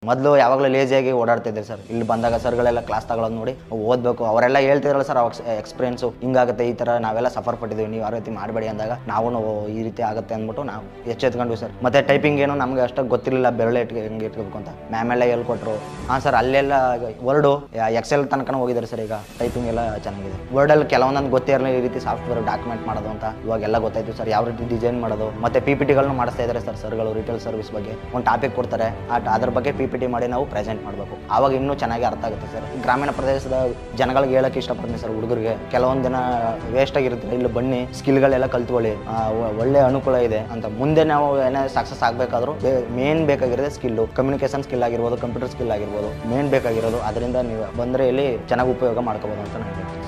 ಮೊದಲು ಯಾವಾಗಲೂ ಲೇಜಿಯಾಗಿ ಓಡಾಡ್ತಿದ್ದೆ ಸರ್. ಇಲ್ಲಿ ಬಂದಾಗ ಸರ್ಗಳೆಲ್ಲ ಕ್ಲಾಸ್ ತಗೊಳ್ಳೋದು ನೋಡಿ ಓದಬೇಕು, ಅವರೆಲ್ಲ ಹೇಳ್ತಿದ್ರಲ್ಲ ಸರ್ ಅವಾಗ ಎಕ್ಸ್ಪೀರಿಯನ್ಸು ಹಿಂಗಾಗುತ್ತೆ, ಈ ಥರ ನಾವೆಲ್ಲ ಸಫರ್ ಪಟ್ಟಿದ್ದೀವಿ, ನೀವು ಯಾವ ರೀತಿ ಮಾಡಬೇಡಿ ಅಂದಾಗ ನಾವು ಈ ರೀತಿ ಆಗುತ್ತೆ ಅಂದ್ಬಿಟ್ಟು ನಾವು ಎಚ್ಚೆತ್ಕೊಂಡ್ವಿ ಸರ್. ಮತ್ತೆ ಟೈಪಿಂಗ್ ಏನು ನಮಗೆ ಅಷ್ಟು ಗೊತ್ತಿರಲಿಲ್ಲ, ಬೆರಳೆ ಹೆಂಗೆ ಇಟ್ಕೋಬೇಕು ಅಂತ ಮ್ಯಾಮೆಲ್ಲ ಹೇಳ್ಕೊಟ್ರು. ಹಾಂ ಸರ್, ಅಲ್ಲೆಲ್ಲ ವರ್ಡು ಎಕ್ಸೆಲ್ ತನಕ ಹೋಗಿದ್ದಾರೆ ಸರ್. ಈಗ ಟೈಪಿಂಗ್ ಎಲ್ಲ ಚೆನ್ನಾಗಿದೆ. ವರ್ಡಲ್ಲಿ ಕೆಲವೊಂದೊಂದು ಗೊತ್ತಿರಲಿಲ್ಲ, ಈ ರೀತಿ ಸಾಫ್ಟ್ವೇರ್ ಡಾಕ್ಯುಮೆಂಟ್ ಮಾಡೋದು ಅಂತ ಇವಾಗೆಲ್ಲ ಗೊತ್ತಾಯ್ತು ಸರ್. ಯಾವ ರೀತಿ ಡಿಸೈನ್ ಮಾಡೋದು, ಮತ್ತೆ PPTಗಳನ್ನು ಮಾಡಿಸ್ತಾ ಇದ್ದಾರೆ ಸರ್ ಸರ್ಗಳು. ರಿಟೇಲ್ ಸರ್ವಿಸ್ ಬಗ್ಗೆ ಒಂದು ಟಾಪಿಕ್ ಕೊಡ್ತಾರೆ, ಅದ್ರ ಬಗ್ಗೆ PPT ಮಾಡಿ ನಾವು ಪ್ರೆಸೆಂಟ್ ಮಾಡಬೇಕು. ಆವಾಗ ಇನ್ನೂ ಚೆನ್ನಾಗಿ ಅರ್ಥ ಆಗುತ್ತೆ ಸರ್. ಗ್ರಾಮೀಣ ಪ್ರದೇಶದ ಜನಗಳಿಗೆ ಹೇಳಕ್ಕೆ ಇಷ್ಟಪಡ್ತೀನಿ ಸರ್. ಹುಡುಗರಿಗೆ ಕೆಲವೊಂದು ದಿನ ವೇಸ್ಟ್ ಆಗಿರುತ್ತೆ, ಇಲ್ಲಿ ಬನ್ನಿ ಸ್ಕಿಲ್ಗಳೆಲ್ಲ ಕಲ್ತ್ಕೊಳ್ಳಿ, ಒಳ್ಳೆ ಅನುಕೂಲ ಇದೆ ಅಂತ. ಮುಂದೆ ನಾವು ಏನೇ ಸಕ್ಸಸ್ ಆಗಬೇಕಾದ್ರೂ ಮೇನ್ ಬೇಕಾಗಿರೋದು ಸ್ಕಿಲ್ಲು, ಕಮ್ಯುನಿಕೇಶನ್ ಸ್ಕಿಲ್ ಆಗಿರ್ಬೋದು, ಕಂಪ್ಯೂಟರ್ ಸ್ಕಿಲ್ ಆಗಿರ್ಬೋದು ಮೇನ್ ಬೇಕಾಗಿರೋದು. ಅದರಿಂದ ನೀವು ಬಂದರೆ ಇಲ್ಲಿ ಚೆನ್ನಾಗಿ ಉಪಯೋಗ ಮಾಡ್ಕೋಬೋದು ಅಂತ ನಾನು ಹೇಳ್ತೀನಿ.